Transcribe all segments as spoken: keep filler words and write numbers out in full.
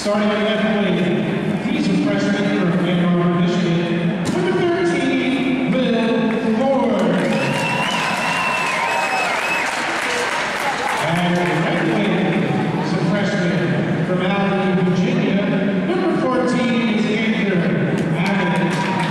Starting at midway, he's a freshman from Kramer, Michigan. Number thirteen, Will Ford. And right wing is a freshman from Allen, Virginia. Number fourteen is Andrew Abbott.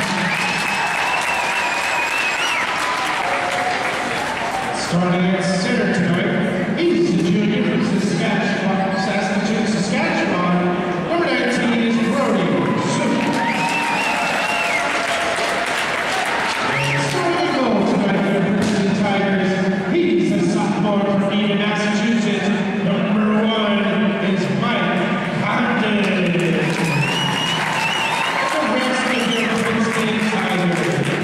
Starting at center tonight, he's a junior from Saskatchewan, Saskatchewan, Saskatchewan. Number nineteen is Brodie Zuk. And starting a goal tonight for the Princeton Tigers, he's a sophomore from Eden, Massachusetts. Number one is Mike Condon. The rest of the Princeton Tigers.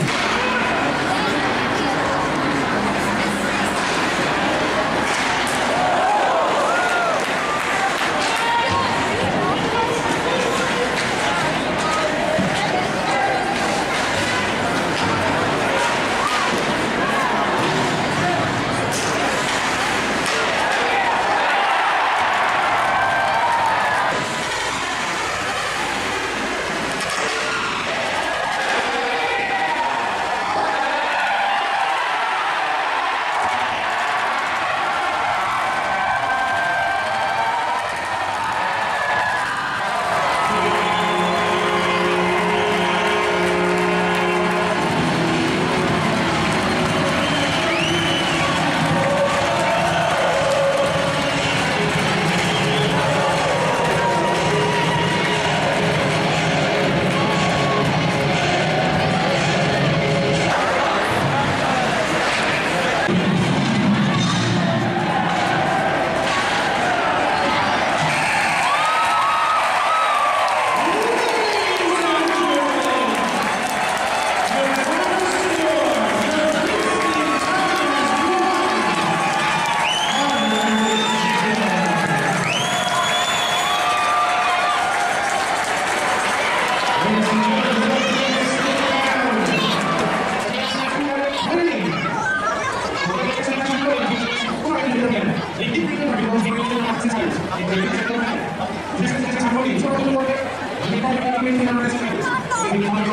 Thank you.